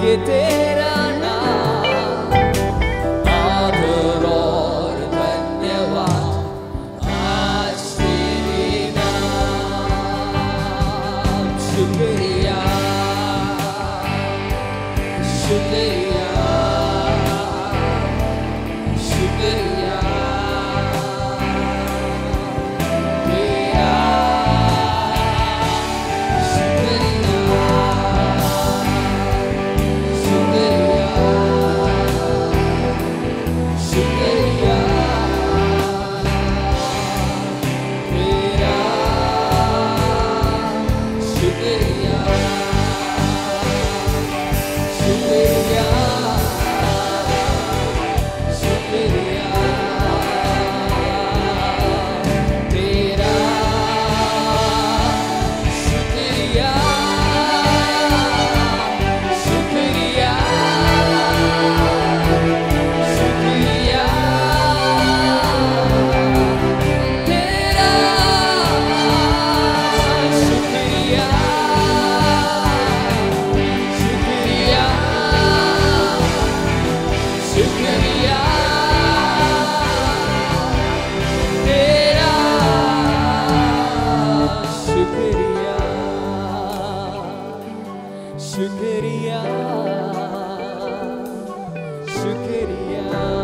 ये तेरा नाम आदर और धन्यवाद आज तेरे नाम। शुक्रिया शुक्रिया शुक्रिया तेरा शुक्रिया शुक्रिया शुक्रिया शुक्रिया तेरा शुक्रिया शुक्रिया शुक्रिया तेरा शुक्रिया शुक्रिया शुक्रिया तेरा शुक्रिया शुक्रिया शुक्रिया